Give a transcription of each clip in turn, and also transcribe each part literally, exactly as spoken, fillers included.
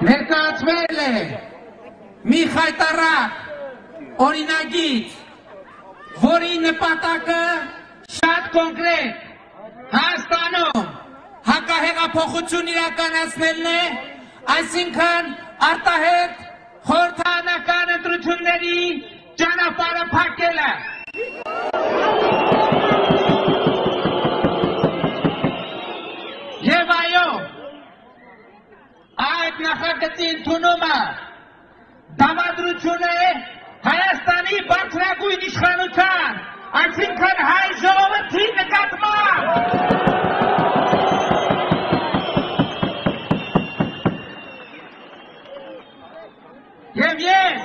Ներկայացվել է մի խայտառակ օրինագիծ, որի նպատակը շատ կոնկրետ Հայաստանում հակահեղափոխություն իրականացնելն է, այսինքն արտահերթ խորհրդարանական ընտրությունների ճանապարհը փակելը։ Եվ այո, այդ նախագծի ընդունումը դավադրություն է Հայաստանի բարձրագույն իշխանության, այսինքն հայ ժողովրդի նկատմամբ։ Եվ ես,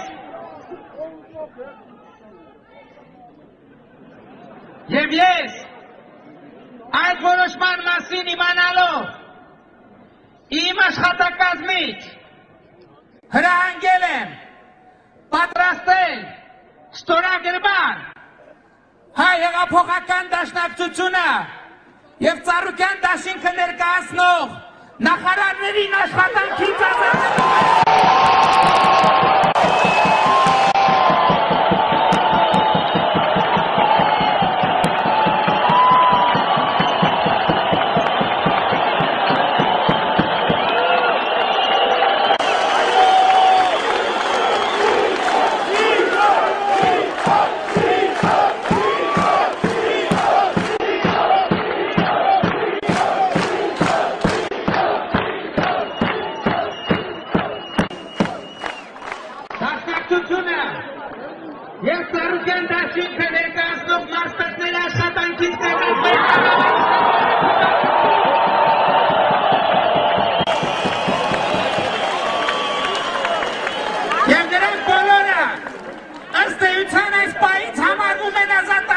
և ես, այդ որոշման մասին իմանալով, իմ աշխատակազմից հրահանգել եմ պատրաստել ստորագրման հայ հեղափոխական դաշնակցությունը և Ծառուկյան դաշինքը ներկայացնող նախարարներին աշխատանքից ազատելու։ Եվ Ծառուկյան դաշինքը ներկայացնող մարզպետների աշխատանքից կազմել և նրանք բոլորը ըստ էության այս պահից համարվում են ազատ